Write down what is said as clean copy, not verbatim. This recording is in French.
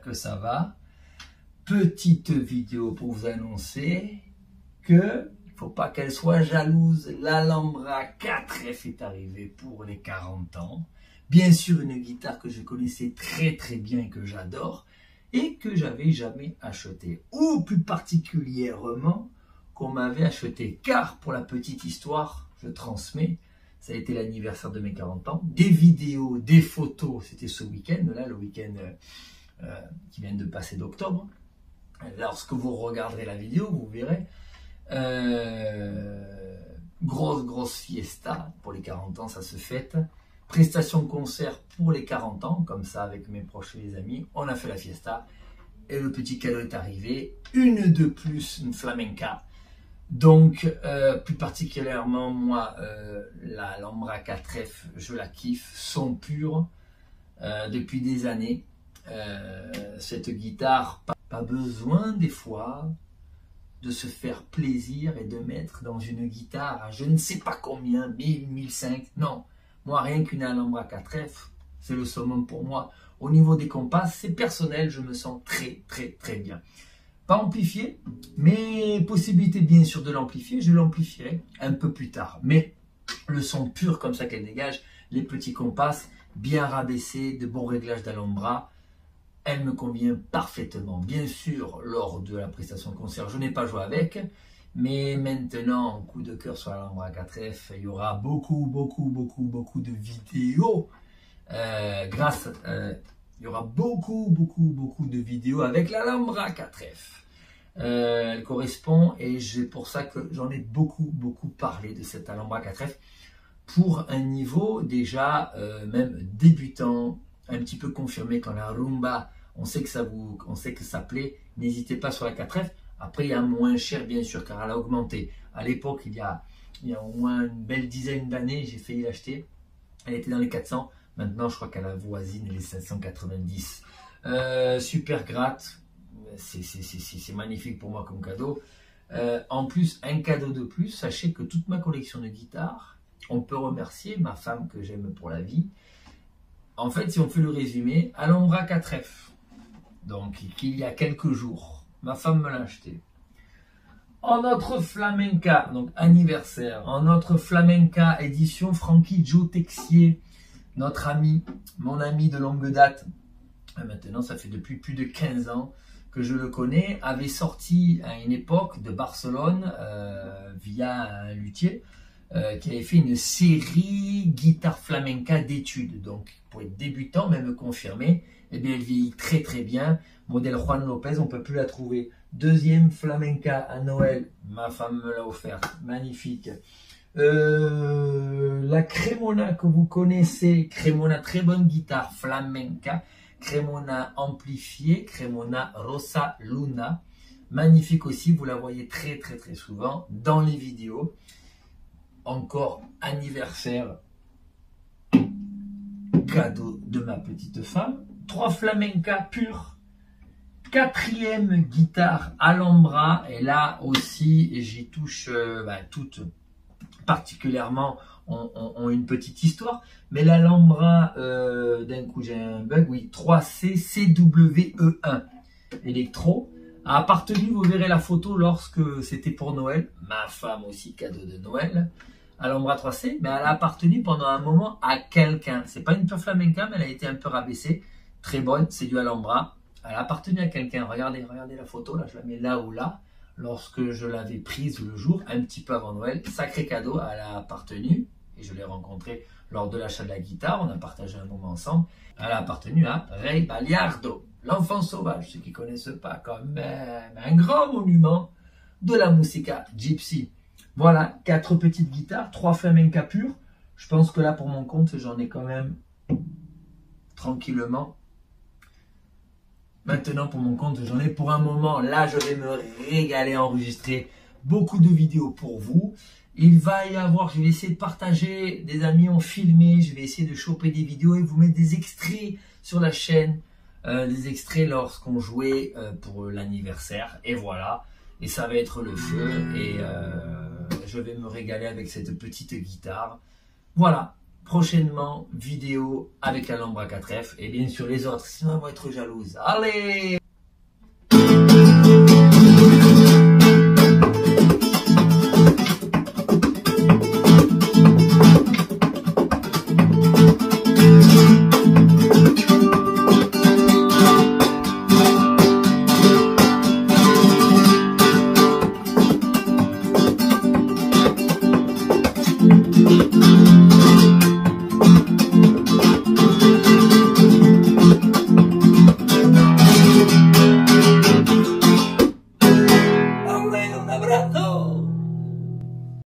que ça va. Petite vidéo pour vous annoncer que, il ne faut pas qu'elle soit jalouse, l'Alhambra 4F est arrivée pour les 40 ans. Bien sûr, une guitare que je connaissais très bien et que j'adore et que j'avais jamais achetée. Ou plus particulièrement, qu'on m'avait acheté. Car, pour la petite histoire, je transmets, ça a été l'anniversaire de mes 40 ans. Des vidéos, des photos, c'était ce week-end, là, le week-end qui vient de passer d'octobre. Lorsque vous regarderez la vidéo, vous verrez. Grosse fiesta pour les 40 ans, ça se fête. Prestation concert pour les 40 ans, comme ça avec mes proches et les amis. On a fait la fiesta et le petit cadeau est arrivé. Une de plus, une flamenca. Donc, plus particulièrement, moi, la Alhambra 4F, je la kiffe, son pur, depuis des années. Cette guitare, pas besoin des fois de se faire plaisir et de mettre dans une guitare à je ne sais pas combien, 1000, 1005, non. Moi, rien qu'une Alhambra 4F, c'est le summum pour moi. Au niveau des compasses, c'est personnel, je me sens très bien. Pas amplifié, mais possibilité bien sûr de l'amplifier, je l'amplifierai un peu plus tard. Mais le son pur comme ça qu'elle dégage, les petits compasses, bien rabaissés, de bons réglages d'Alhambra, elle me convient parfaitement. Bien sûr, lors de la prestation concert, je n'ai pas joué avec, mais maintenant, coup de cœur sur l'Alhambra 4F, il y aura beaucoup de vidéos. Il y aura beaucoup de vidéos avec l'Alhambra 4F. Elle correspond et c'est pour ça que j'en ai beaucoup parlé de cette Alhambra 4F pour un niveau déjà même débutant, un petit peu confirmé quand la rumba, on sait que ça plaît. N'hésitez pas sur la 4F. Après, il y a moins cher, bien sûr, car elle a augmenté. À l'époque, il y a au moins une belle dizaine d'années, j'ai failli l'acheter. Elle était dans les 400. Maintenant, je crois qu'elle avoisine les 590. Super gratte. C'est magnifique pour moi comme cadeau. En plus, un cadeau de plus. Sachez que toute ma collection de guitares, on peut remercier ma femme que j'aime pour la vie. En fait, si on fait le résumé, Alhambra 4F. Donc, il y a quelques jours. Ma femme me l'a acheté. En notre flamenca, donc anniversaire, en notre flamenca édition Frankie Joe Texier, notre ami, mon ami de longue date, maintenant ça fait depuis plus de 15 ans que je le connais, avait sorti à une époque de Barcelone via un luthier qui avait fait une série guitare flamenca d'études. Donc pour être débutant, même confirmé, eh bien, elle vieillit très bien. Modèle Juan Lopez, on ne peut plus la trouver. Deuxième flamenca à Noël, ma femme me l'a offert, magnifique. La Cremona que vous connaissez, Cremona, très bonne guitare flamenca, Cremona amplifiée, Cremona Rosa Luna, magnifique aussi, vous la voyez très souvent dans les vidéos. Encore anniversaire, cadeau de ma petite femme. 3 flamenca purs. 4e guitare Alhambra, et là aussi j'y touche toutes particulièrement ont une petite histoire, mais l'Alhambra d'un coup j'ai un bug, oui, 3C CWE1 électro a appartenu, vous verrez la photo lorsque c'était pour Noël, ma femme aussi, cadeau de Noël, Alhambra 3C, mais elle a appartenu pendant un moment à quelqu'un. C'est pas une pure flamenca, mais elle a été un peu rabaissée, très bonne, c'est du Alhambra. Elle a appartenu à quelqu'un. Regardez la photo, là, je la mets là ou là. Lorsque je l'avais prise le jour, un petit peu avant Noël, sacré cadeau, elle a appartenu, et je l'ai rencontrée lors de l'achat de la guitare, on a partagé un moment ensemble. Elle a appartenu à Ray Baliardo, l'enfant sauvage, ceux qui ne connaissent pas, quand même un grand monument de la musica gypsy. Voilà, 4 petites guitares, 3 flamenca purs. Je pense que là, pour mon compte, j'en ai quand même tranquillement. Maintenant, pour mon compte, j'en ai pour un moment. Là, je vais me régaler à enregistrer beaucoup de vidéos pour vous. Il va y avoir, je vais essayer de partager, des amis ont filmé, je vais essayer de choper des vidéos et vous mettre des extraits sur la chaîne, des extraits lorsqu'on jouait pour l'anniversaire. Et voilà, et ça va être le feu et je vais me régaler avec cette petite guitare. Voilà, prochainement vidéo avec l'alambre à 4F et bien sûr les autres, sinon elles vont être jalouses. Allez!